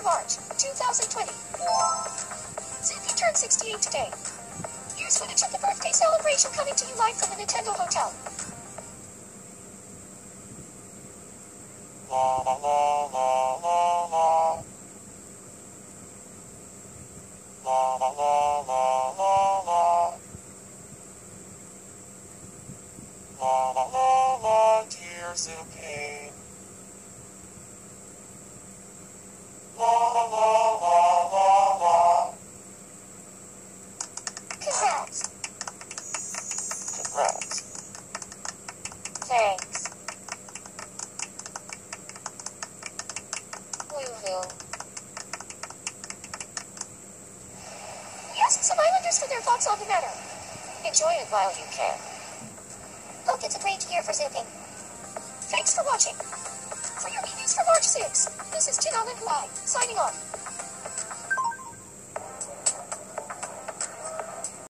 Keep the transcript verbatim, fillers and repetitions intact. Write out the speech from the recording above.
March, two thousand twenty. Sophia turned sixty-eight today. Here's footage of the birthday celebration coming to you live from the Nintendo Hotel. La la la la la la. La la la la la la. La la la la, dear Xiuping. La la la la la la. Congrats. Congrats. Thanks. Woo-hoo. Ask some islanders for their thoughts on the matter. Enjoy it while you can. Hope it's a great year for Xiuping. Thanks for watching. For your reviews for March sixth, this is Jin-ah, signing off.